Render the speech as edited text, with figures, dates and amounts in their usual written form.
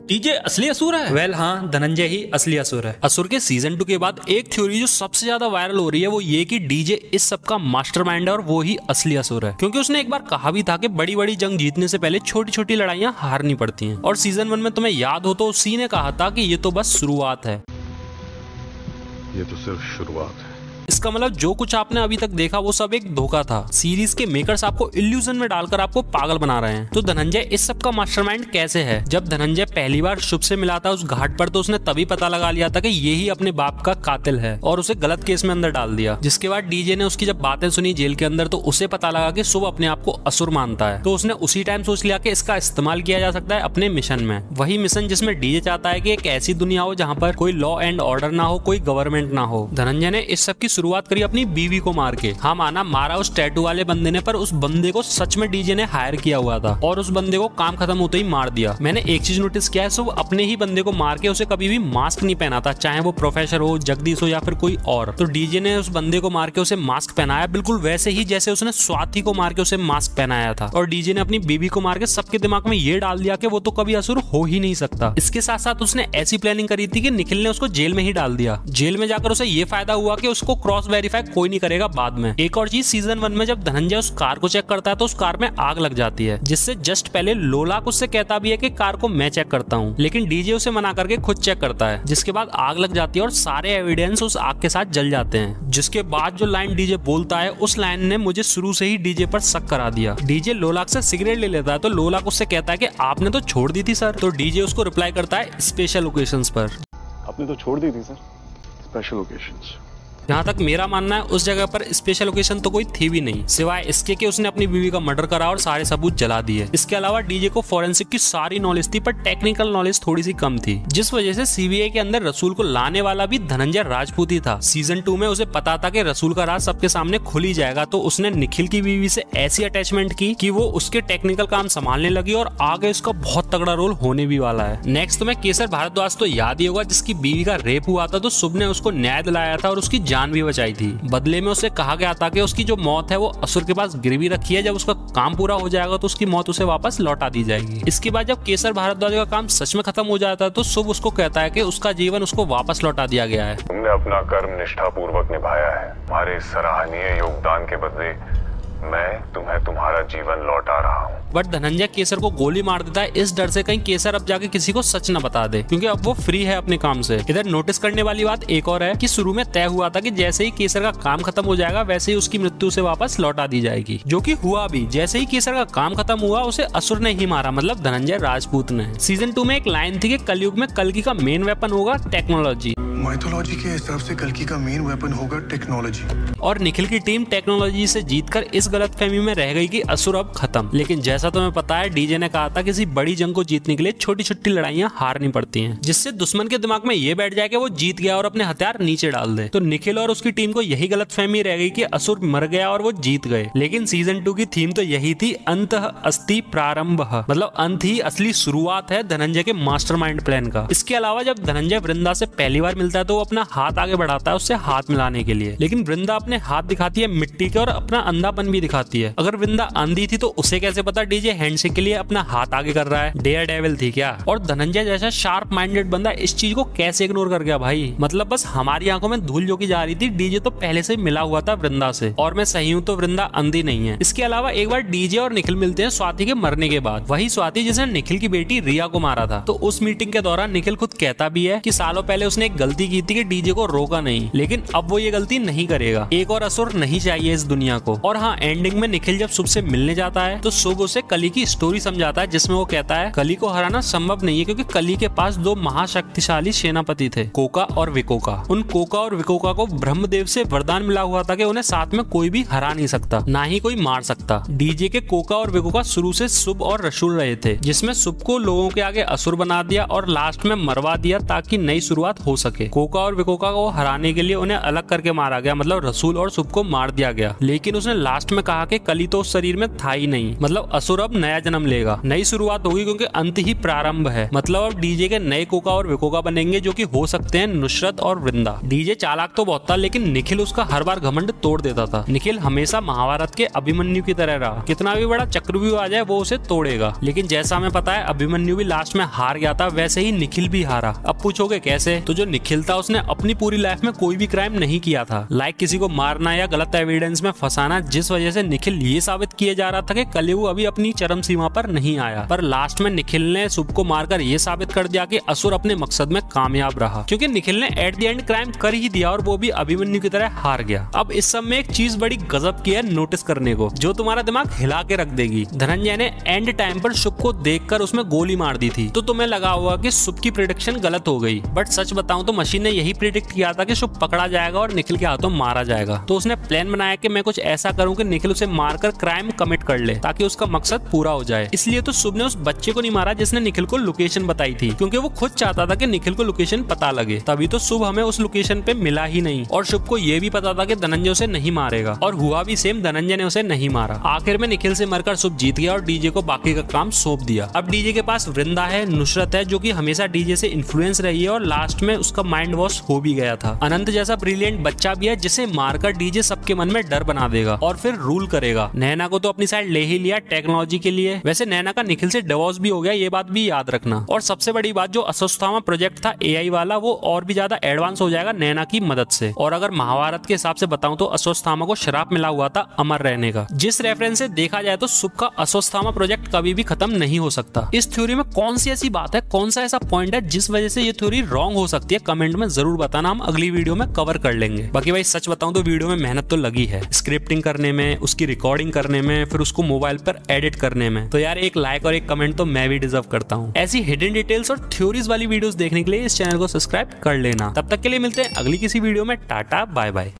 DJ असली असुर है। वेल हाँ, धनंजय ही असली असुर है। असुर के सीजन 2 के बाद एक थ्योरी जो सबसे ज्यादा वायरल हो रही है वो ये कि डीजे इस सब का मास्टरमाइंड है और वो ही असली असुर है, क्योंकि उसने एक बार कहा भी था कि बड़ी बड़ी जंग जीतने से पहले छोटी छोटी लड़ाइयां हारनी पड़ती हैं। और सीजन 1 में तुम्हें याद हो तो उसी ने कहा था कि ये तो बस शुरुआत है, ये तो सिर्फ शुरुआत है। इसका मतलब जो कुछ आपने अभी तक देखा वो सब एक धोखा था। सीरीज के मेकर्स आपको इल्यूजन में डालकर आपको पागल बना रहे हैं। तो धनंजय इस सब का मास्टरमाइंड कैसे है? जब धनंजय पहली बार शुभ से मिला था उस घाट पर तो उसने तभी पता लगा लिया था कि ये ही अपने बाप का कातिल है और उसे गलत केस में अंदर डाल दिया। जिसके बाद डीजे ने उसकी जब बातें सुनी जेल के अंदर तो उसे पता लगा कि शुभ अपने आप को असुर मानता है। तो उसने उसी टाइम सोच लिया कि इसका इस्तेमाल किया जा सकता है अपने मिशन में, वही मिशन जिसमें डीजे चाहता है कि एक ऐसी दुनिया हो जहाँ पर कोई लॉ एंड ऑर्डर ना हो, कोई गवर्नमेंट ना हो। धनंजय ने इस सब की शुरुआत करी अपनी बीवी को मार के। हाँ माना मारा उस टैटू वाले बंदे ने, पर उस बंदे को सच में डीजे ने हायर किया हुआ था और उस बंदे को काम खत्म होते ही मार दिया। मैंने एक चीज नोटिस किया है, सब अपने ही बंदे को मार के उसे कभी भी मास्क नहीं पहना था, चाहे वो प्रोफेसर हो, जगदीश हो या फिर कोई और। तो डीजे ने उस बंदे को मार के उसे मास्क पहनाया, बिल्कुल वैसे ही जैसे उसने स्वाति को मार के उसे मास्क पहनाया था। और डीजे ने अपनी बीवी को मार के सबके दिमाग में ये डाल दिया कि वो तो कभी असुर हो ही नहीं सकता। इसके साथ साथ उसने ऐसी प्लानिंग करी थी कि निखिल ने उसको जेल में ही डाल दिया। जेल में जाकर उसे ये फायदा हुआ कि उसको क्रॉस वेरीफाई कोई नहीं करेगा बाद में। एक और चीज, सीजन 1 में जब धनंजय उस कार को चेक करता है तो उस कार में आग लग जाती है, जिससे जस्ट पहले लोलाक उससे कहता भी है कि कार को मैं चेक करता हूँ, लेकिन डीजे उसे मना करके खुद चेक करता है। जिसके बाद आग लग जाती है और सारे एविडेंस उस आग के साथ जल जाते हैं। जिसके बाद जो लाइन डीजे बोलता है उस लाइन ने मुझे शुरू से ही डीजे पर शक करा दिया। डीजे लोलाक से सिगरेट ले लेता है तो लोलाक उससे कहता है कि आपने तो छोड़ दी थी सर। तो डीजे उसको रिप्लाई करता है स्पेशल ओकेशंस पर। आपने तो छोड़ दी थी सर, स्पेशल ओकेशंस। जहाँ तक मेरा मानना है उस जगह पर स्पेशल ओकेशन तो कोई थी भी नहीं, सिवाय इसके कि उसने अपनी बीवी का मर्डर करा और सारे सबूत जला दिए। इसके अलावा डीजे को फोरेंसिक की सारी नॉलेज थी, पर टेक्निकल नॉलेज थोड़ी सी कम थी, जिस वजह से सीबीआई के अंदर रसूल को लाने वाला भी धनंजय राजपूत ही था। सीजन 2 में उसे पता था कि रसूल का राज सबके सामने खुल ही जाएगा, तो उसने निखिल की बीवी से ऐसी अटैचमेंट की कि वो उसके टेक्निकल काम संभालने लगी और आगे उसका बहुत तगड़ा रोल होने भी वाला है। नेक्स्ट तुम्हें केसर भारद्वाज तो याद ही होगा, जिसकी बीवी का रेप हुआ था तो शुभ ने उसको न्याय दिलाया था और उसकी जान भी बचाई थी। बदले में उसे कहा गया था कि उसकी जो मौत है वो असुर के पास गिरवी रखी है, जब उसका काम पूरा हो जाएगा तो उसकी मौत उसे वापस लौटा दी जाएगी। इसके बाद जब केसर भारद्वाज का काम सच में खत्म हो जाता है तो शुभ उसको कहता है कि उसका जीवन उसको वापस लौटा दिया गया है। तुमने अपना कर्म निष्ठापूर्वक निभाया है, तुम्हारे सराहनीय योगदान के बदले मैं तुम्हें तुम्हारा जीवन लौटा रहा हूँ। बट धनंजय केसर को गोली मार देता है इस डर से कहीं केसर अब जाके किसी को सच न बता दे, क्योंकि अब वो फ्री है अपने काम से। इधर नोटिस करने वाली बात एक और है कि शुरू में तय हुआ था कि जैसे ही केसर का काम खत्म हो जाएगा वैसे ही उसकी मृत्यु से वापस लौटा दी जाएगी, जो कि हुआ भी। जैसे ही केसर का काम खत्म हुआ उसे असुर ने ही मारा, मतलब धनंजय राजपूत ने। सीजन 2 में एक लाइन थी कि कलयुग में कल्कि का मेन वेपन होगा टेक्नोलॉजी। माइथोलॉजी के हिसाब से कल्कि का मेन वेपन होगा टेक्नोलॉजी। और निखिल की टीम टेक्नोलॉजी से जीतकर इस गलतफहमी में रह गई कि असुर अब खत्म। लेकिन जैसा तुम्हें पता है डीजे ने कहा था किसी बड़ी जंग को जीतने के लिए छोटी छोटी लड़ाइयां हारनी पड़ती हैं, जिससे दुश्मन के दिमाग में ये बैठ जाए कि वो जीत गया और अपने हथियार नीचे डाल दे। तो निखिल और उसकी टीम को यही गलतफहमी रह गई कि असुर मर गया और वो जीत गए। लेकिन सीजन 2 की थीम तो यही थी, अंतः अस्ति प्रारंभः, मतलब अंत ही असली शुरुआत है धनंजय के मास्टरमाइंड प्लान का। इसके अलावा जब धनंजय वृंदा से पहली बार मिलता है तो वो अपना हाथ आगे बढ़ाता है उससे हाथ मिलाने के लिए, लेकिन वृंदा अपने हाथ दिखाती है मिट्टी के और अपना अंधापन भी दिखाती है। अगर वृंदा अंधी थी तो उसे कैसे पता डीजे हैंडशेक के लिए अपना हाथ आगे कर रहा है? डेयर डेविल थी क्या? और धनंजय जैसा शार्प माइंडेड बंदा इस चीज को कैसे इग्नोर कर गया भाई? मतलब बस हमारी आंखों में धूल जो की जा रही थी, डीजे तो पहले से मिला हुआ था वृंदा से। और मैं सही हूँ तो वृंदा अंधी नहीं है। इसके अलावा एक बार डीजे और निखिल मिलते हैं स्वाति के मरने के बाद, वही स्वाति जिसने निखिल की बेटी रिया को मारा था। तो उस मीटिंग के दौरान निखिल खुद कहता भी है कि सालों पहले उसने एक गलती की थी कि डीजे को रोका नहीं, लेकिन अब वो ये गलती नहीं करेगा। एक और असुर नहीं चाहिए इस दुनिया को। और हाँ, एंडिंग में निखिल जब शुभ से मिलने जाता है तो शुभ उसे कली की स्टोरी समझाता है, जिसमें वो कहता है कली को हराना संभव नहीं है, क्योंकि कली के पास 2 महाशक्तिशाली सेनापति थे, कोका और विकोका। उन कोका और विकोका को ब्रह्मदेव से वरदान मिला हुआ था कि उन्हें साथ में कोई भी हरा नहीं सकता, ना ही कोई मार सकता। डीजे के कोका और विकोका शुरू से शुभ और रसूल रहे थे, जिसमें शुभ को लोगों के आगे असुर बना दिया और लास्ट में मरवा दिया ताकि नई शुरुआत हो सके। कोका और विकोका को हराने के लिए उन्हें अलग करके मारा गया, मतलब रसूल और शुभ को मार दिया गया। लेकिन उसने लास्ट में कहा कि कली तो उस शरीर में था ही नहीं, मतलब असुर अब नया जन्म लेगा, नई शुरुआत होगी क्योंकि अंत ही प्रारंभ है। मतलब अब डीजे के नए कोका और विकोका बनेंगे जो कि हो सकते हैं नुसरत और वृंदा। डीजे चालाक तो बहुत था लेकिन निखिल उसका हर बार घमंड तोड़ देता था। निखिल हमेशा महाभारत के अभिमन्यु की तरह रहा, कितना भी बड़ा चक्रव्यूह आ जाए वो उसे तोड़ेगा। लेकिन जैसा हमें पता है अभिमन्यु भी लास्ट में हार गया था, वैसे ही निखिल भी हारा। अब पूछोगे कैसे? तो जो निखिल था उसने अपनी पूरी लाइफ में कोई भी क्राइम नहीं किया था, लाइक किसी को मारना या गलत एविडेंस में फंसाना, जिस वजह से निखिल ये साबित किए जा रहा था कि कलयुग अभी अपनी चरम सीमा पर नहीं आया। पर लास्ट में निखिल ने शुभ को मारकर ये साबित कर दिया कि असुर अपने मकसद में कामयाब रहा, क्योंकि निखिल ने एट द एंड क्राइम कर ही दिया और वो भी अभिमन्यु की तरह हार गया। अब इस सब में एक चीज बड़ी गजब की है नोटिस करने को, जो तुम्हारा दिमाग हिला के रख देगी। धनंजय ने एंड टाइम पर शुभ को देखकर उसमें गोली मार दी थी, तो तुम्हें लगा होगा कि शुभ की प्रेडिक्शन गलत हो गई। बट सच बताऊं तो मशीन ने यही प्रेडिक्ट किया था कि शुभ पकड़ा जाएगा और निखिल के हाथों मारा जाएगा। तो उसने प्लान बनाया कि मैं कुछ ऐसा करूं कि निखिल उसे मारकर क्राइम कमिट कर ले ताकि उसका मकसद पूरा हो जाए। इसलिए तो शुभ ने उस बच्चे को नहीं मारा जिसने निखिल को लोकेशन बताई थी, क्योंकि वो खुद चाहता था कि निखिल को लोकेशन पता लगे। तभी तो शुभ हमें उस लोकेशन पे मिला ही नहीं, और शुभ को ये भी पता था कि धनंजय उसे नहीं मारेगा, और हुआ भी सेम, धनंजय ने उसे नहीं मारा। आखिर में निखिल से मरकर शुभ जीत गया और डीजे को बाकी का काम सौंप दिया। अब डीजे के पास वृंदा है, नुसरत है जो कि हमेशा डीजे से इन्फ्लुएंस रही है, और लास्ट में उसका माइंड वॉश हो भी गया था। अनंत जैसा ब्रिलियंट बच्चा भी है जिसे मारकर डीजे सबके मन में डर बना देगा और फिर रूल करेगा। नैना को तो अपनी साइड ले ही लिया टेक्नोलॉजी के लिए। वैसे नैना का निखिल से डिवोर्स भी हो गया, ये बात भी याद रखना। और सबसे बड़ी बात, जो अश्वत्थामा प्रोजेक्ट था एआई वाला, वो और भी ज्यादा एडवांस हो जाएगा नैना की मदद से। और अगर महाभारत के हिसाब से बताऊं तो अश्वत्थामा को श्राप मिला हुआ था अमर रहने का। जिस रेफरेंस से देखा जाए तो शुभ का अश्वत्थामा प्रोजेक्ट कभी भी खत्म नहीं हो सकता। इस थ्योरी में कौन सी ऐसी बात है, कौन सा ऐसा पॉइंट है जिस वजह से ये थ्योरी रॉन्ग हो सकती है? कमेंट में जरूर बताना, हम अगली वीडियो में कवर कर लेंगे। बाकी भाई सच बताऊं तो वीडियो में मेहनत तो लगी है, स्क्रिप्टिंग करने में, उसकी रिकॉर्डिंग करने में, फिर उसको मोबाइल पर एडिट करने में। तो यार एक लाइक और एक कमेंट तो मैं भी डिजर्व करता हूँ। ऐसी हिडन डिटेल्स और थ्योरीज वाली वीडियोस देखने के लिए इस चैनल को सब्सक्राइब कर लेना। तब तक के लिए मिलते हैं अगली किसी वीडियो में। Tata bye bye.